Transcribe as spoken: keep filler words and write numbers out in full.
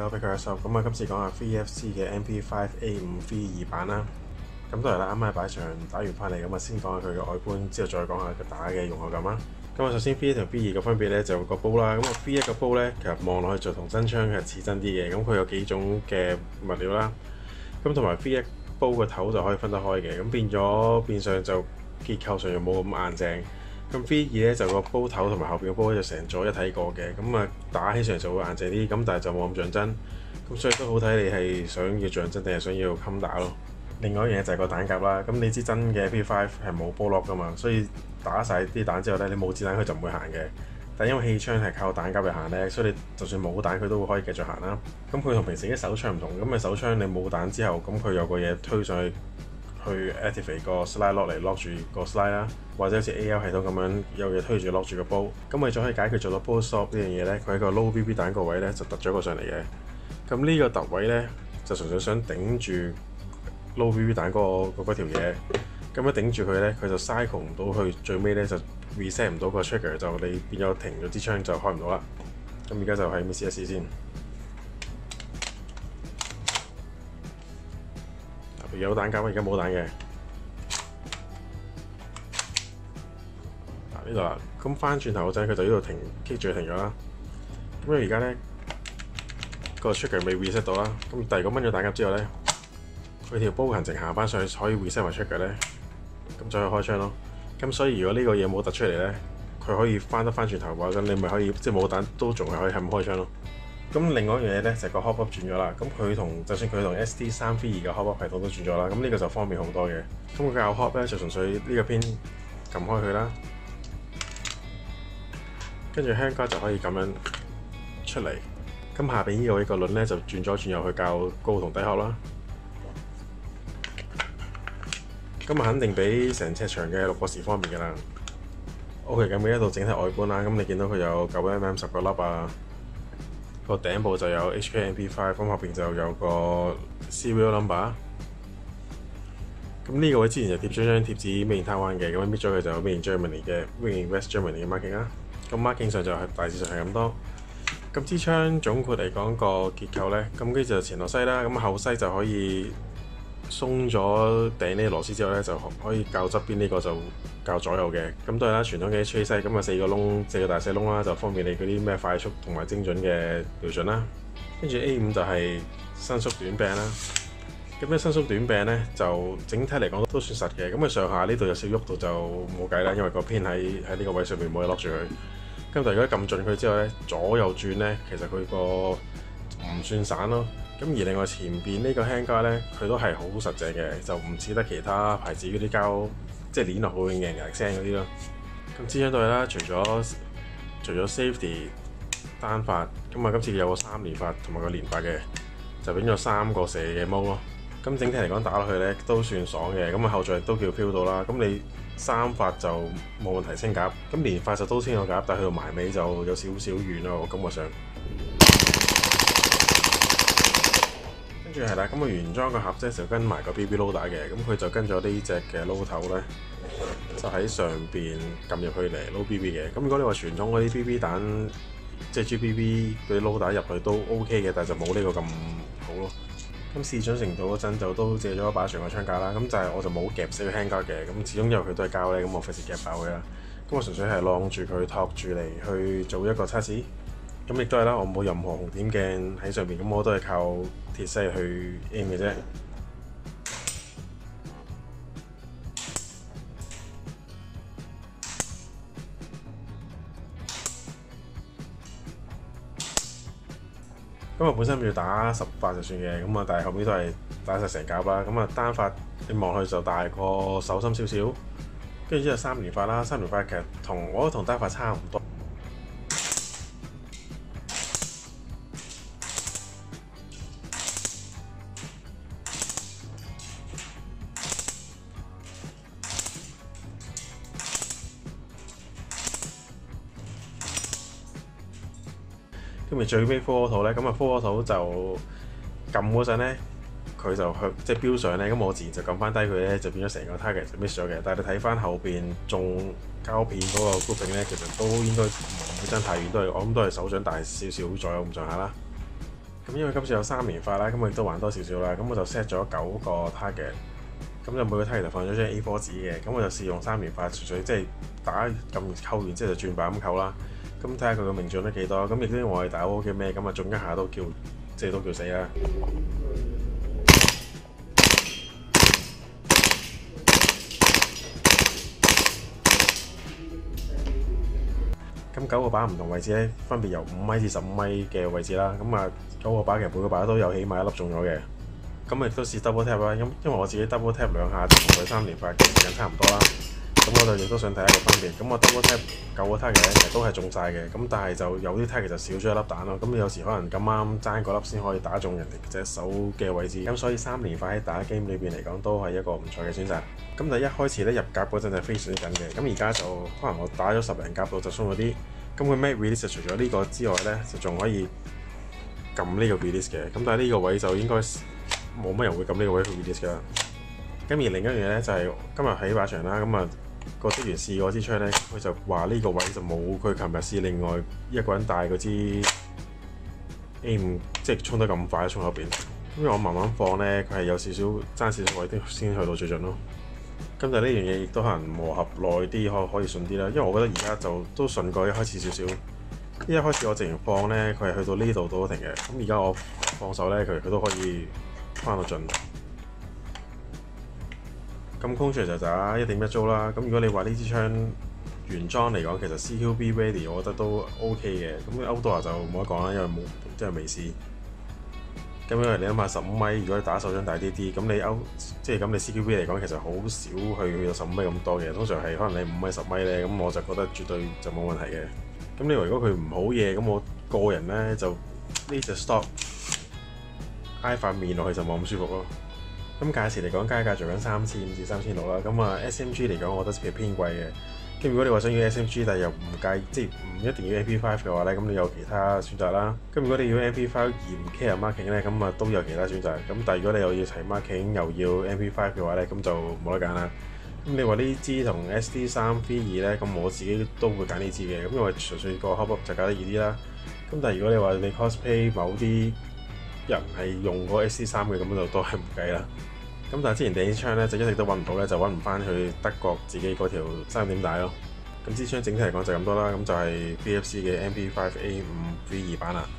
Hello，俾佢一收。咁啊，今次講下 three F C 嘅 M P five A 五 V 二版啦。咁當然啦，啱啱擺場打完翻嚟，咁啊先講下佢嘅外觀，之後再講下佢打嘅用後感啦。咁啊，首先 V 一同 V 二嘅分別咧就個煲啦。咁啊 V 一個煲咧，其實望落去就同真槍係似真啲嘅。咁佢有幾種嘅物料啦。咁同埋 V 一煲個頭就可以分得開嘅。咁變咗變相就結構上又冇咁硬淨。咁 V 二咧就個煲頭同埋後邊個煲就成咗一體過嘅。咁啊打起上嚟就會硬淨啲，咁但係就冇咁像真。咁所以都好睇你係想要像真定係想要襟打咯。另外一樣嘢就係個彈夾啦。咁你知真嘅 M P five 係冇波落噶嘛，所以打晒啲彈之後咧，你冇子彈佢就唔會行嘅。但因為氣槍係靠彈夾嚟行咧，所以你就算冇彈佢都會可以繼續行啦。咁佢同平時啲手槍唔同，咁嘅手槍你冇彈之後，咁佢有個嘢推上去去 activate 個 slide lock 嚟 lock 住個 slide 啦，或者好似 A L 系統咁樣有嘢推住 lock 住個煲。咁為咗可以解決做到 bolt stop 呢樣嘢咧，佢喺個 low B B 彈個位咧就突咗個上嚟嘅。咁呢個突位咧就純粹想頂住 low B B 彈嗰個嗰條嘢。咁一頂住佢咧，佢就 cycle 唔到去最尾咧就 reset 唔到個 trigger， 就你變咗停咗支槍就開唔到啦。咁而家就係咁試一試先。有彈夾，而家冇彈嘅。嗱呢度啦，咁翻轉頭嗰陣佢就呢度停 keep 住停咗啦。咁因為而家咧個 trigger 未 reset 到啦，咁第二個掹咗彈夾之後咧，佢條煲行程行翻上去可以 reset 埋 trigger咧，咁就可以開槍咯。咁所以如果呢個嘢冇突出嚟咧，佢可以翻得翻轉頭嘅話，咁你咪可以即係冇彈都仲係可以係咁開槍咯。咁另外一樣嘢咧就係、是、個 hop up 轉咗啦。咁佢同就算佢同 S D 三 V 二嘅 hop up 系統都轉咗啦。咁呢個就方便好多嘅。咁佢教 hop 咧就純粹呢個片撳開佢啦，跟住香膠就可以咁樣出嚟。咁下邊呢個呢個輪咧就轉咗轉入去較高同低殼啦。咁啊肯定比成尺長嘅六個時方便㗎啦。OK， 咁呢一度整體外觀啦，咁你見到佢有九 mm 十個粒啊。個頂部就有 H K M P five， 咁後邊就有個 serial number。咁呢個位之前就貼咗張貼紙 Made in Taiwan嘅，咁搣咗佢就 Made in Germany 嘅 Made in West Germany 嘅 marking 啦。咁 marking 上就係大致上係咁多。咁支槍總括嚟講個結構咧，咁跟住就前後西啦，咁後西就可以鬆咗頂呢個螺絲之後咧，就可以較側邊呢個就較左右嘅。咁當然啦，傳統嘅 H K 西咁啊四個窿，四個大細窿啦，就方便你嗰啲咩快速同埋精準嘅瞄準啦。跟住 A 五就係伸縮短柄啦。咁咧伸縮短柄咧就整體嚟講都算實嘅。咁佢上下呢度有少喐到就冇計啦，因為個偏喺喺呢個位上面冇嘢 lock 住佢。咁但係如果撳盡佢之後咧，左右轉咧，其實佢個唔算散咯。咁而另外前邊呢個輕膠咧，佢都係好實淨嘅，就唔似得其他牌子嗰啲膠，即係攣落去會硬硬聲嗰啲咯。咁支槍都係啦，除咗除咗 safety 單發，咁啊今次有個三連發同埋個連發嘅，就變咗三個射嘅毛咯。咁整體嚟講打落去咧都算爽嘅，咁啊後座亦都叫 feel 到啦。咁你三發就冇問題清夾，咁連發就都清咗夾，但係去到埋尾就有少少遠咯，我感覺上。跟住係啦，咁啊原裝個盒啫就跟埋個 B B loader 嘅，咁佢就跟咗呢隻嘅撈頭咧，就喺上邊撳入去嚟撈 B B 嘅。咁如果你話傳統嗰啲 B B 彈，即係 G B B 嗰啲 loader 入去都 OK 嘅，但係就冇呢個咁好咯。咁試準程度嗰陣就都借咗把長嘅槍架啦，咁就係我就冇夾死個輕膠嘅，咁始終因為佢都係膠咧，咁我費事夾爆佢啦。咁我純粹係晾住佢托住嚟去做一個測試。咁亦都係啦，我冇任何紅點鏡喺上邊，咁我都係靠鐵西去 aim 嘅啫。咁我本身要打十發就算嘅，咁啊但係後尾都係打晒成夾啦。咁啊單發你望去就大過手心少少，跟住之後三連發啦，三連發其實同我覺得同單發差唔多。跟住最尾 full auto 咧，咁啊 full auto 就撳嗰陣咧，佢就向即係標上咧，咁我自然就撳翻低佢咧，就變咗成個 target 就 miss 咗嘅。但係你睇翻後邊中膠片嗰個 grouping 咧，其實都應該唔會爭太遠，都係我諗都係手掌大少少左右咁上下啦。 咁因為今次有三連發啦，咁我亦都玩多少少啦，咁我就 set 咗九個 target，咁就每個 target 就放咗張 A 四 紙嘅，咁我就試用三連發，純粹即係打咁扣完之後就轉板咁扣啦，咁睇下佢個命中得幾多，咁亦都我係打 O 嘅咩，咁啊中一下都叫即係都叫死啦。咁九個靶唔同位置咧，分別由五米至十五米嘅位置啦。咁啊，九個靶其實每個靶都有起碼一粒中咗嘅。咁亦都試 double tap 啦，因因為我自己 double tap 兩下同佢三連發嘅時間差唔多啦。咁我就亦都想睇一個分別。咁我 double tap 九個 target 咧，其實都係中晒嘅。咁但係就有啲 target 就少咗一粒彈咯。咁有時可能咁啱爭嗰粒先可以打中人哋隻手嘅位置。咁所以三連發喺打 game 裏邊嚟講都係一個唔錯嘅選擇。咁但係一開始咧入甲嗰陣就非常緊嘅。咁而家就可能我打咗十零甲度就鬆咗啲。咁佢 Mag Release 除咗呢個之外咧，就仲可以撳呢個 release 嘅。咁但係呢個位就應該冇乜人會撳呢個位去 release 㗎啦。咁而另一樣嘢咧就係、是、今日喺靶場啦，咁啊個職員試過支槍咧，佢就話呢個位就冇佢琴日試另外一個人帶嗰支 A 五，即係衝得咁快衝後邊。因為我慢慢放咧，佢係有少少爭少少位啲先去到最盡咯。咁就呢樣嘢亦都可能磨合耐啲，可可以順啲啦。因為我覺得而家就都順過一開始少少。一開始我直情放咧，佢係去到呢度都停嘅。咁而家我放手咧，佢佢都可以翻到盡。咁空出嚟就打一點一租啦。咁如果你話呢支槍原裝嚟講，其實 C Q B ready 我覺得都 OK 嘅。咁 Outdoor 就冇得講啦，因為冇即係未試。咁因為你諗下十五米，如果你打手槍大啲啲，咁你歐即係咁你 C Q B 嚟講，其實好少去去到十五米咁多嘅，通常係可能你五米十米咧，咁我就覺得絕對就冇問題嘅。咁你話如果佢唔好嘢，咁我個人咧就呢隻 stock 挨塊面落去就冇咁舒服咯。咁價錢嚟講，加價做緊三千五至三千六啦。咁啊 S M G 嚟講，我覺得其實偏貴嘅。咁如果你話想要 S M G，但係又唔介，即係唔一定要 M P 五 嘅話咧，咁你有其他選擇啦。咁如果你要 M P 五 而唔 care marking 咧，咁啊都有其他選擇。咁但係如果你又要齊 marking 又要 M P 五 嘅話咧，咁就冇得揀啦。咁你話呢支同 S D 三 V 二咧，咁我自己都會揀呢支嘅。咁因為純粹個 hop up 就搞得易啲啦。咁但係如果你話你 cosplay 某啲人係用過 S D 三嘅，咁就都係唔計啦。咁但係之前第二支槍咧就一直都揾唔到咧，就揾唔翻去德國自己嗰條三點帶咯。咁支槍整體嚟講就咁多啦，咁就係 B F C 嘅 M P 五 A 五 V 二版啦。